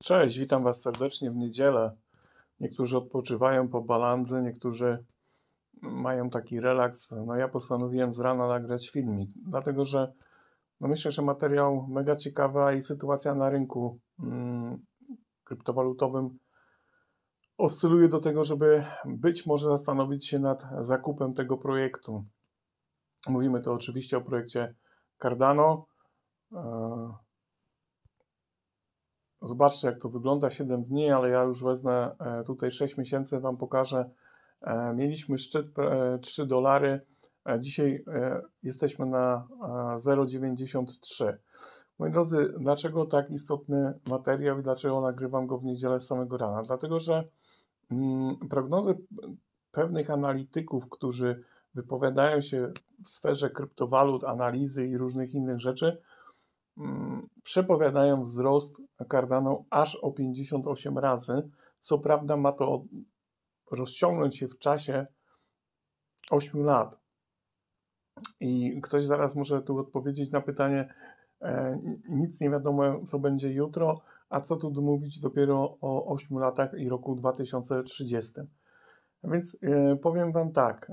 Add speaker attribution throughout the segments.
Speaker 1: Cześć, witam Was serdecznie w niedzielę. Niektórzy odpoczywają po balandze, niektórzy mają taki relaks. No ja postanowiłem z rana nagrać filmik, dlatego że myślę, że materiał mega ciekawy, a i sytuacja na rynku kryptowalutowym oscyluje do tego, żeby być może zastanowić się nad zakupem tego projektu. Mówimy tu oczywiście o projekcie Cardano. Zobaczcie, jak to wygląda 7 dni, ale ja już wezmę tutaj 6 miesięcy, Wam pokażę. Mieliśmy szczyt $3. Dzisiaj jesteśmy na 0,93. Moi drodzy, dlaczego tak istotny materiał i dlaczego nagrywam go w niedzielę z samego rana? Dlatego, że prognozy pewnych analityków, którzy wypowiadają się w sferze kryptowalut, analizy i różnych innych rzeczy, przepowiadają wzrost Cardano aż o 58 razy. Co prawda ma to rozciągnąć się w czasie 8 lat. I ktoś zaraz może tu odpowiedzieć na pytanie, nic nie wiadomo, co będzie jutro, a co tu mówić dopiero o 8 latach i roku 2030. Więc powiem Wam tak,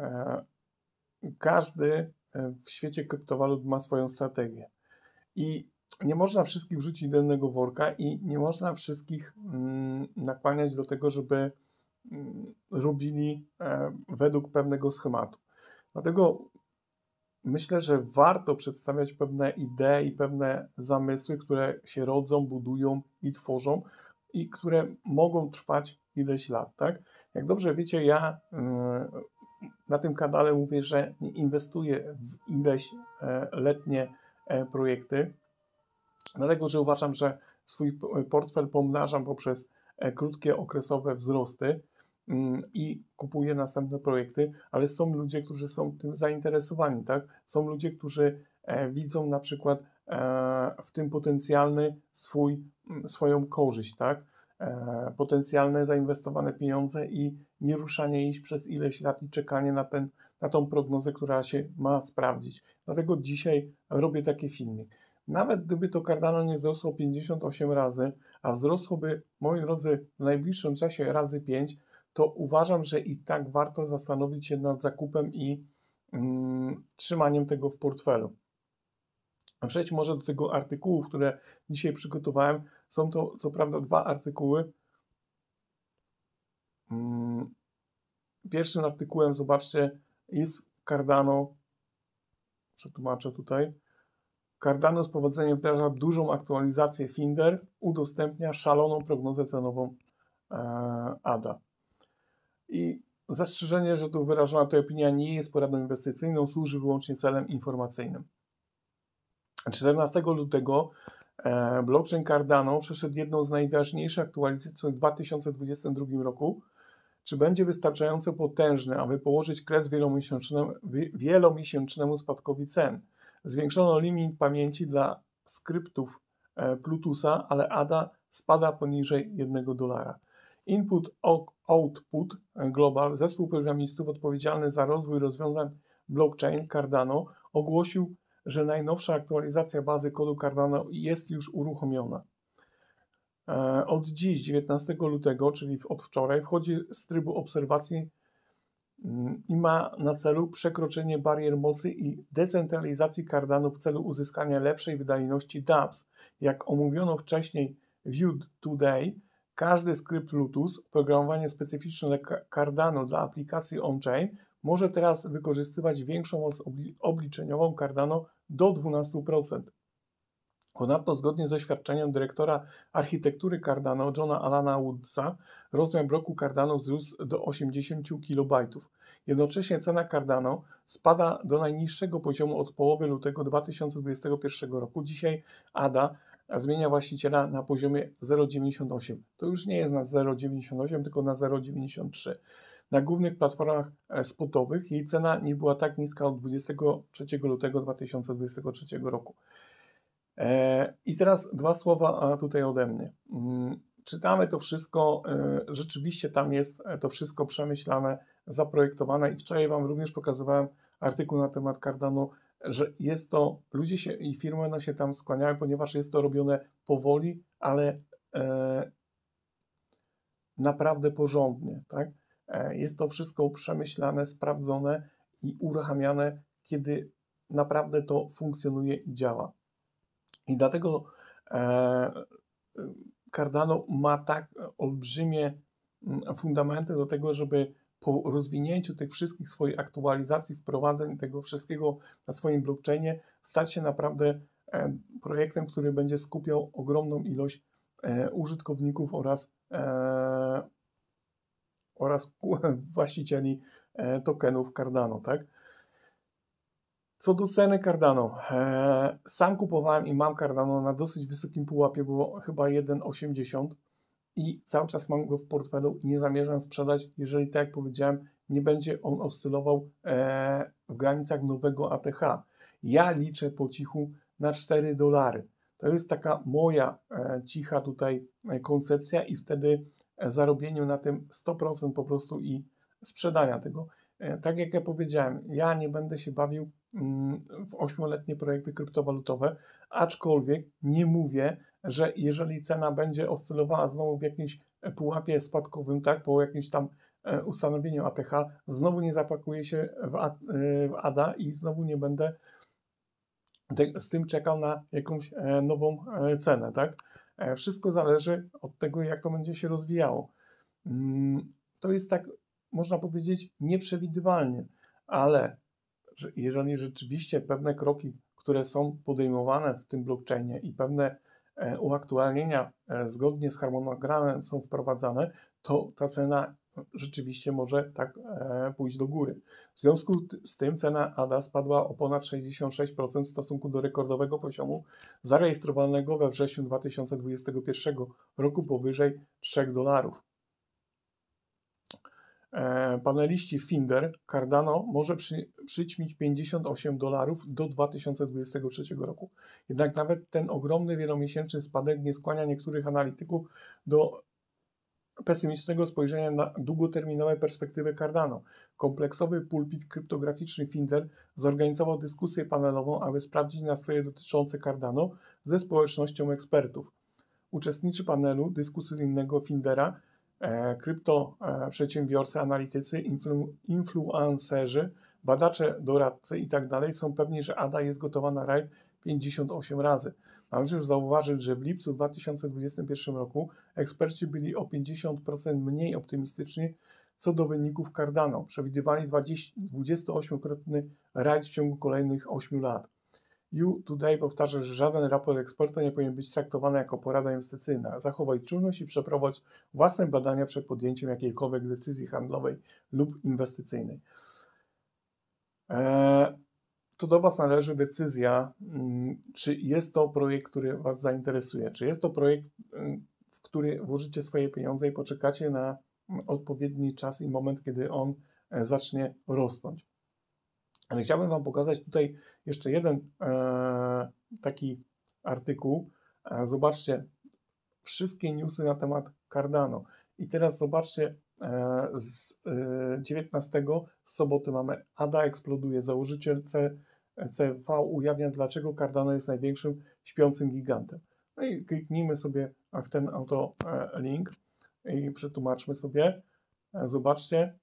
Speaker 1: każdy w świecie kryptowalut ma swoją strategię. I nie można wszystkich wrzucić do jednego worka i nie można wszystkich nakłaniać do tego, żeby robili według pewnego schematu. Dlatego myślę, że warto przedstawiać pewne idee i pewne zamysły, które się rodzą, budują i tworzą i które mogą trwać ileś lat, tak? Jak dobrze wiecie, ja na tym kanale mówię, że nie inwestuję w ileś letnie projekty, dlatego że uważam, że swój portfel pomnażam poprzez krótkie okresowe wzrosty i kupuję następne projekty, ale są ludzie, którzy są tym zainteresowani, tak? Są ludzie, którzy widzą na przykład w tym potencjalny swoją korzyść, tak? Potencjalne zainwestowane pieniądze i nie ruszanie ich przez ileś lat i czekanie na tą prognozę, która się ma sprawdzić. Dlatego dzisiaj robię taki filmik. Nawet gdyby to Cardano nie wzrosło 58 razy, a wzrosłoby, moi drodzy, w najbliższym czasie razy 5, to uważam, że i tak warto zastanowić się nad zakupem i trzymaniem tego w portfelu. Przejdź może do tego artykułu, które dzisiaj przygotowałem. Są to co prawda dwa artykuły. Pierwszym artykułem, zobaczcie, jest Cardano. Przetłumaczę tutaj. Cardano z powodzeniem wdraża dużą aktualizację Finder, udostępnia szaloną prognozę cenową ADA. I zastrzeżenie, że tu wyrażona ta opinia nie jest poradą inwestycyjną, służy wyłącznie celem informacyjnym. 14 lutego blockchain Cardano przeszedł jedną z najważniejszych aktualizacji w 2022 roku. Czy będzie wystarczająco potężny, aby położyć kres wielomiesięcznemu spadkowi cen? Zwiększono limit pamięci dla skryptów Plutusa, ale ADA spada poniżej $1. Input-Output Global, zespół programistów odpowiedzialny za rozwój rozwiązań blockchain Cardano, ogłosił, że najnowsza aktualizacja bazy kodu Cardano jest już uruchomiona. Od dziś, 19 lutego, czyli od wczoraj, wchodzi z trybu obserwacji i ma na celu przekroczenie barier mocy i decentralizacji Cardano w celu uzyskania lepszej wydajności dApps. Jak omówiono wcześniej w View Today, każdy skrypt Plutus, oprogramowanie specyficzne dla Cardano dla aplikacji on-chain, może teraz wykorzystywać większą moc obliczeniową Cardano do 12%. Ponadto zgodnie z oświadczeniem dyrektora architektury Cardano Johna Alana Woodsa, rozmiar bloku Cardano wzrósł do 80 KB. Jednocześnie cena Cardano spada do najniższego poziomu od połowy lutego 2021 roku. Dzisiaj ADA zmienia właściciela na poziomie 0,98. To już nie jest na 0,98, tylko na 0,93. Na głównych platformach spotowych jej cena nie była tak niska od 23 lutego 2023 roku. I teraz dwa słowa tutaj ode mnie. Czytamy to wszystko, rzeczywiście tam jest to wszystko przemyślane, zaprojektowane i wczoraj Wam również pokazywałem artykuł na temat Cardano, że jest to, ludzie się i firmy się tam skłaniają, ponieważ jest to robione powoli, ale naprawdę porządnie, tak? Jest to wszystko przemyślane, sprawdzone i uruchamiane, kiedy naprawdę to funkcjonuje i działa. I dlatego Cardano ma tak olbrzymie fundamenty do tego, żeby po rozwinięciu tych wszystkich swoich aktualizacji, wprowadzeń tego wszystkiego na swoim blockchainie stać się naprawdę projektem, który będzie skupiał ogromną ilość użytkowników oraz właścicieli tokenów Cardano, tak? Co do ceny Cardano, sam kupowałem i mam Cardano na dosyć wysokim pułapie, było chyba 1,80 i cały czas mam go w portfelu i nie zamierzam sprzedać, jeżeli, tak jak powiedziałem, nie będzie on oscylował w granicach nowego ATH. Ja liczę po cichu na $4. To jest taka moja cicha tutaj koncepcja i wtedy zarobieniu na tym 100% po prostu i sprzedania tego. Tak jak ja powiedziałem, ja nie będę się bawił w 8-letnie projekty kryptowalutowe, aczkolwiek nie mówię, że jeżeli cena będzie oscylowała znowu w jakimś pułapie spadkowym, tak, po jakimś tam ustanowieniu ATH, znowu nie zapakuję się w ADA i znowu nie będę z tym czekał na jakąś nową cenę, tak. Wszystko zależy od tego, jak to będzie się rozwijało. To jest tak, można powiedzieć, nieprzewidywalnie, ale jeżeli rzeczywiście pewne kroki, które są podejmowane w tym blockchainie i pewne uaktualnienia zgodnie z harmonogramem są wprowadzane, to ta cena rzeczywiście może tak pójść do góry. W związku z tym cena ADA spadła o ponad 66% w stosunku do rekordowego poziomu zarejestrowanego we wrześniu 2021 roku powyżej $3. Paneliści Finder Cardano może przyćmić $58 do 2023 roku. Jednak nawet ten ogromny wielomiesięczny spadek nie skłania niektórych analityków do pesymistycznego spojrzenia na długoterminowe perspektywy Cardano. Kompleksowy pulpit kryptograficzny Finder zorganizował dyskusję panelową, aby sprawdzić nastroje dotyczące Cardano ze społecznością ekspertów. Uczestnicy panelu dyskusyjnego Findera, przedsiębiorcy, analitycy, influencerzy, badacze, doradcy itd. są pewni, że ADA jest gotowa na rajd 58 razy. Należy zauważyć, że w lipcu 2021 roku eksperci byli o 50% mniej optymistyczni co do wyników Cardano. Przewidywali 28-krotny rajd w ciągu kolejnych 8 lat. Today powtarza, że żaden raport eksperta nie powinien być traktowany jako porada inwestycyjna. Zachowaj czujność i przeprowadź własne badania przed podjęciem jakiejkolwiek decyzji handlowej lub inwestycyjnej. To do Was należy decyzja, czy jest to projekt, który Was zainteresuje, czy jest to projekt, w który włożycie swoje pieniądze i poczekacie na odpowiedni czas i moment, kiedy on zacznie rosnąć. Ale chciałbym Wam pokazać tutaj jeszcze jeden taki artykuł. Zobaczcie wszystkie newsy na temat Cardano. I teraz zobaczcie, z 19 z soboty mamy ADA eksploduje, założyciel CV ujawnia, dlaczego Cardano jest największym śpiącym gigantem. No i kliknijmy sobie w ten oto link i przetłumaczmy sobie. Zobaczcie.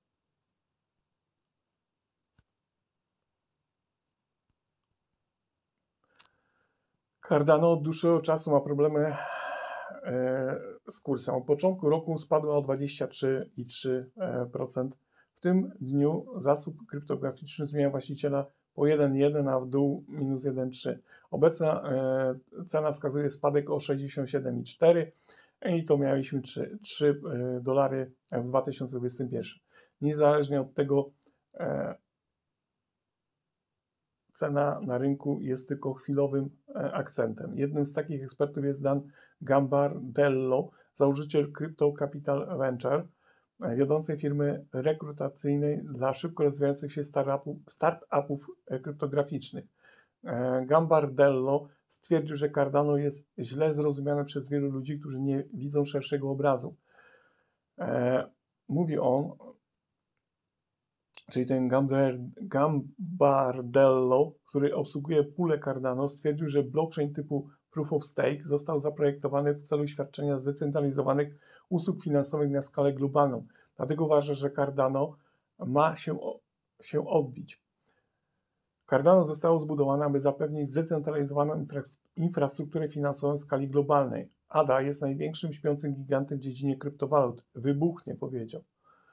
Speaker 1: Cardano od dłuższego czasu ma problemy z kursem. Od początku roku spadła o 23,3%. W tym dniu zasób kryptograficzny zmienia właściciela po 1,1, a w dół minus 1,3. Obecna cena wskazuje spadek o 67,4 i to mieliśmy $3 w 2021. Niezależnie od tego cena na rynku jest tylko chwilowym akcentem. Jednym z takich ekspertów jest Dan Gambardello, założyciel Crypto Capital Venture, wiodącej firmy rekrutacyjnej dla szybko rozwijających się startupów kryptograficznych. Gambardello stwierdził, że Cardano jest źle zrozumiane przez wielu ludzi, którzy nie widzą szerszego obrazu. Mówi on, czyli ten Gambardello, który obsługuje pulę Cardano, stwierdził, że blockchain typu Proof of Stake został zaprojektowany w celu świadczenia zdecentralizowanych usług finansowych na skalę globalną. Dlatego uważam, że Cardano ma się odbić. Cardano zostało zbudowane, aby zapewnić zdecentralizowaną infrastrukturę finansową w skali globalnej. ADA jest największym śpiącym gigantem w dziedzinie kryptowalut. Wybuchnie, powiedział.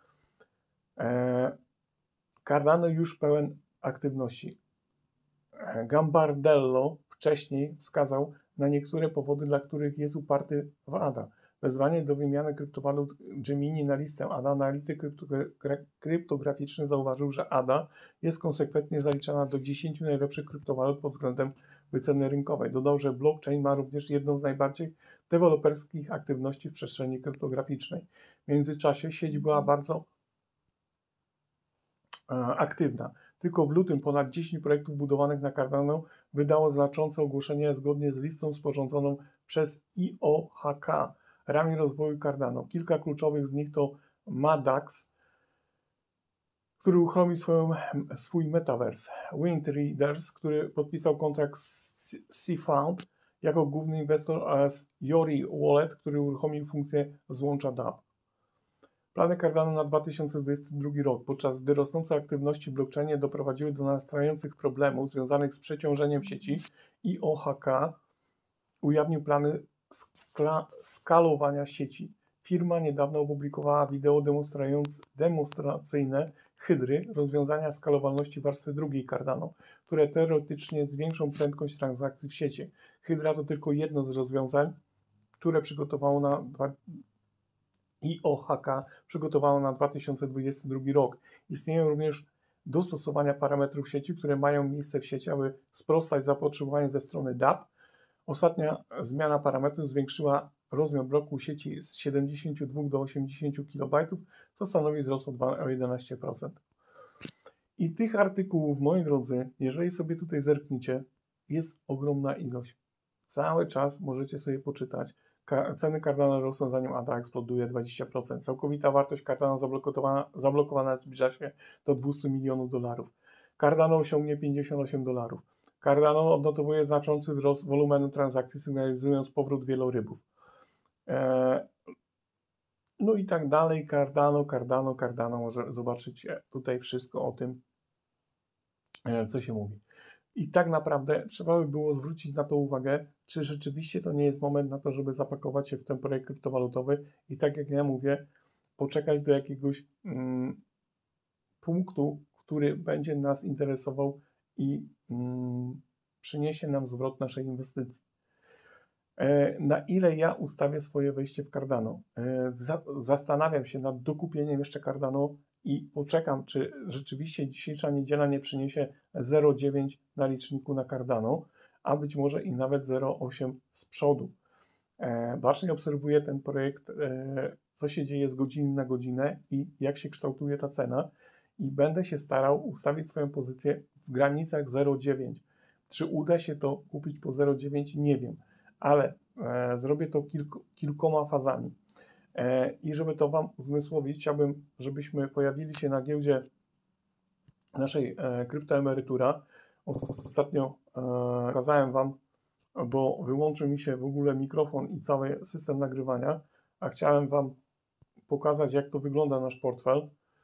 Speaker 1: Cardano już pełen aktywności. Gambardello wcześniej wskazał na niektóre powody, dla których jest uparty w ADA. Wezwanie do wymiany kryptowalut Gemini na listę ADA. Analityk kryptograficzny zauważył, że ADA jest konsekwentnie zaliczana do 10 najlepszych kryptowalut pod względem wyceny rynkowej. Dodał, że blockchain ma również jedną z najbardziej deweloperskich aktywności w przestrzeni kryptograficznej. W międzyczasie sieć była bardzo aktywna. Tylko w lutym ponad 10 projektów budowanych na Cardano wydało znaczące ogłoszenie zgodnie z listą sporządzoną przez IOHK, ramię rozwoju Cardano. Kilka kluczowych z nich to Madax, który uruchomił swój metaverse, Windreaders, który podpisał kontrakt z Seafound jako główny inwestor, oraz Yori Wallet, który uruchomił funkcję złącza DApp. Plany Cardano na 2022 rok, podczas gdy rosnące aktywności w blockchainie doprowadziły do nastrających problemów związanych z przeciążeniem sieci, IOHK ujawnił plany skalowania sieci. Firma niedawno opublikowała wideo demonstracyjne Hydry, rozwiązania skalowalności warstwy drugiej Cardano, które teoretycznie zwiększą prędkość transakcji w sieci. Hydra to tylko jedno z rozwiązań, które IOHK przygotowało na 2022 rok. Istnieją również dostosowania parametrów sieci, które mają miejsce w sieci, aby sprostać zapotrzebowaniu ze strony DApp. Ostatnia zmiana parametrów zwiększyła rozmiar bloku sieci z 72 do 80 KB, co stanowi wzrost o 11%. I tych artykułów, moi drodzy, jeżeli sobie tutaj zerkniecie, jest ogromna ilość. Cały czas możecie sobie poczytać. Ceny Cardano rosną, zanim ADA eksploduje 20%. Całkowita wartość Cardano zablokowana zbliża się do $200 milionów. Cardano osiągnie $58. Cardano odnotowuje znaczący wzrost wolumenu transakcji, sygnalizując powrót wielorybów. No i tak dalej. Cardano. Może zobaczycie tutaj wszystko o tym, co się mówi. I tak naprawdę trzeba by było zwrócić na to uwagę, czy rzeczywiście to nie jest moment na to, żeby zapakować się w ten projekt kryptowalutowy i tak jak ja mówię, poczekać do jakiegoś punktu, który będzie nas interesował i przyniesie nam zwrot naszej inwestycji. Na ile ja ustawię swoje wejście w Cardano? Zastanawiam się nad dokupieniem jeszcze Cardano i poczekam, czy rzeczywiście dzisiejsza niedziela nie przyniesie 0,9 na liczniku na Cardano, a być może i nawet 0,8 z przodu. Bacznie obserwuję ten projekt, co się dzieje z godziny na godzinę i jak się kształtuje ta cena i będę się starał ustawić swoją pozycję w granicach 0,9. Czy uda się to kupić po 0,9? Nie wiem, ale zrobię to kilkoma fazami. I żeby to Wam uzmysłowić, chciałbym, żebyśmy pojawili się na giełdzie naszej kryptoemerytura. Ostatnio pokazałem Wam, bo wyłączył mi się w ogóle mikrofon i cały system nagrywania, a chciałem Wam pokazać, jak to wygląda nasz portfel.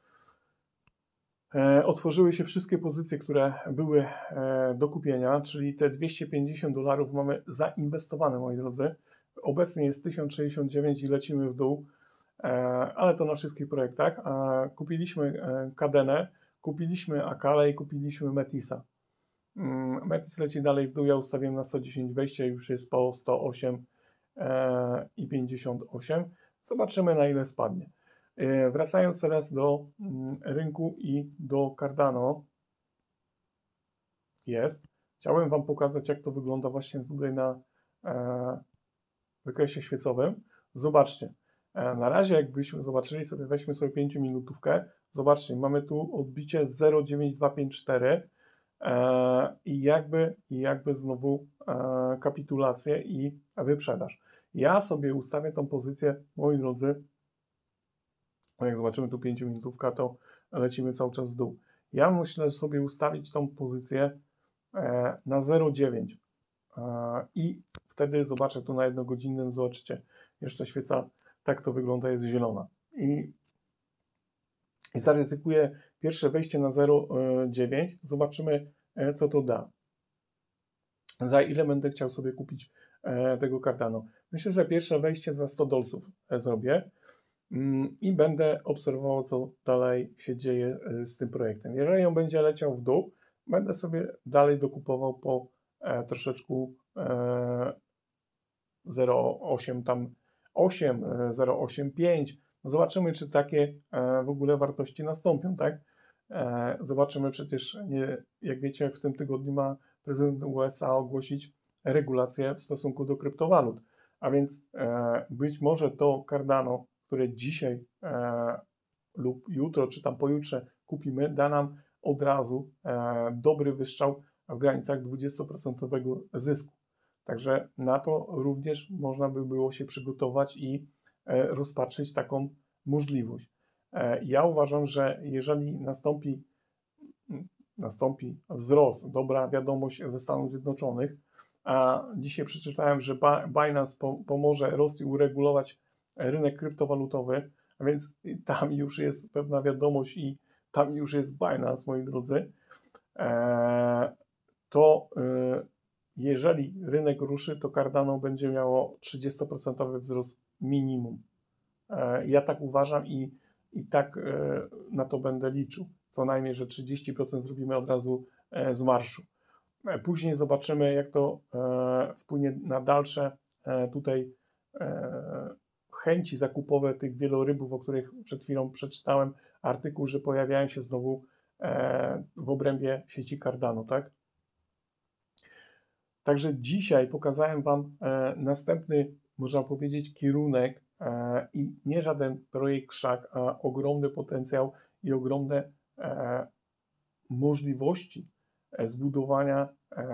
Speaker 1: Otworzyły się wszystkie pozycje, które były do kupienia, czyli te $250 mamy zainwestowane, moi drodzy. Obecnie jest 1069 i lecimy w dół, ale to na wszystkich projektach. Kupiliśmy Cadenę, kupiliśmy Akale i kupiliśmy Metisa. Metis leci dalej w dół, ja ustawiłem na 110 wejście, już jest po 108,58. Zobaczymy, na ile spadnie. Wracając teraz do rynku i do Cardano, chciałem Wam pokazać, jak to wygląda właśnie tutaj na wykresie świecowym. Zobaczcie, na razie jakbyśmy zobaczyli sobie, weźmy sobie 5-minutówkę, zobaczcie, mamy tu odbicie 0,9254 i jakby znowu kapitulację i wyprzedaż. Ja sobie ustawię tą pozycję, moi drodzy, jak zobaczymy tu 5-minutówka, to lecimy cały czas w dół. Ja myślę sobie ustawić tą pozycję na 0,9 i w wtedy zobaczę tu na jednogodzinnym, zobaczycie, jeszcze świeca, tak to wygląda, jest zielona. I zaryzykuję pierwsze wejście na 0,9, zobaczymy, co to da. Za ile będę chciał sobie kupić tego Cardano. Myślę, że pierwsze wejście za 100 dolców zrobię i będę obserwował, co dalej się dzieje z tym projektem. Jeżeli on będzie leciał w dół, będę sobie dalej dokupował po troszeczkę 0,8 tam 8, 0,85. Zobaczymy, czy takie w ogóle wartości nastąpią, tak? Zobaczymy przecież, jak wiecie, w tym tygodniu ma prezydent USA ogłosić regulacje w stosunku do kryptowalut. A więc być może to Cardano, które dzisiaj lub jutro, czy tam pojutrze kupimy, da nam od razu dobry wystrzał w granicach 20% zysku. Także na to również można by było się przygotować i rozpatrzyć taką możliwość. Ja uważam, że jeżeli nastąpi wzrost, dobra wiadomość ze Stanów Zjednoczonych, a dzisiaj przeczytałem, że Binance pomoże Rosji uregulować rynek kryptowalutowy, a więc tam już jest pewna wiadomość i tam już jest Binance, moi drodzy, to jeżeli rynek ruszy, to Cardano będzie miało 30% wzrost minimum. Ja tak uważam i tak na to będę liczył. Co najmniej, że 30% zrobimy od razu z marszu. Później zobaczymy, jak to wpłynie na dalsze tutaj chęci zakupowe tych wielorybów, o których przed chwilą przeczytałem artykuł, że pojawiają się znowu w obrębie sieci Cardano, tak? Także dzisiaj pokazałem Wam następny, można powiedzieć, kierunek i nie żaden projekt krzak, a ogromny potencjał i ogromne możliwości zbudowania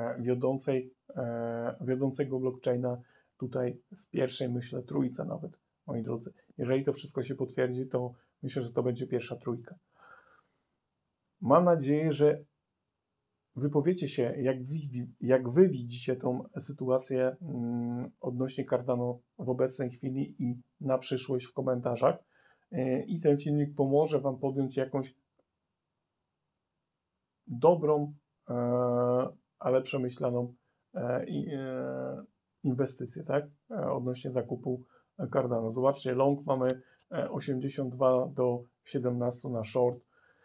Speaker 1: wiodącego blockchaina tutaj w pierwszej, myślę, trójce nawet, moi drodzy. Jeżeli to wszystko się potwierdzi, to myślę, że to będzie pierwsza trójka. Mam nadzieję, że wypowiecie się, jak wy widzicie tą sytuację odnośnie Cardano w obecnej chwili i na przyszłość w komentarzach. I ten filmik pomoże Wam podjąć jakąś dobrą, ale przemyślaną inwestycję, tak? Odnośnie zakupu Cardano. Zobaczcie, long mamy 82 do 17 na short.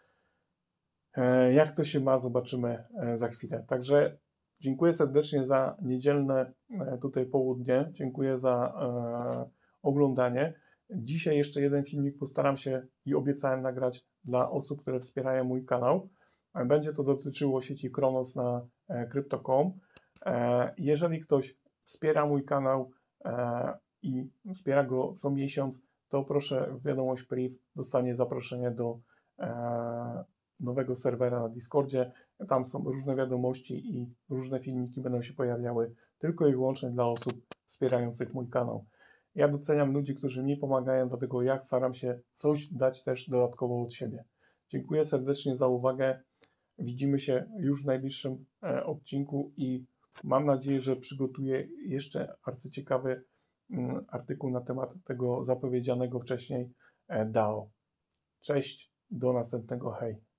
Speaker 1: Jak to się ma, zobaczymy za chwilę. Także dziękuję serdecznie za niedzielne tutaj południe. Dziękuję za oglądanie. Dzisiaj jeszcze jeden filmik postaram się i obiecałem nagrać dla osób, które wspierają mój kanał. Będzie to dotyczyło sieci Kronos na Crypto.com. Jeżeli ktoś wspiera mój kanał i wspiera go co miesiąc, to proszę w wiadomość priv dostanie zaproszenie do nowego serwera na Discordzie. Tam są różne wiadomości i różne filmiki będą się pojawiały tylko i wyłącznie dla osób wspierających mój kanał. Ja doceniam ludzi, którzy mi pomagają, dlatego ja staram się coś dać też dodatkowo od siebie. Dziękuję serdecznie za uwagę. Widzimy się już w najbliższym odcinku i mam nadzieję, że przygotuję jeszcze arcyciekawy artykuł na temat tego zapowiedzianego wcześniej DAO. Cześć, do następnego, hej.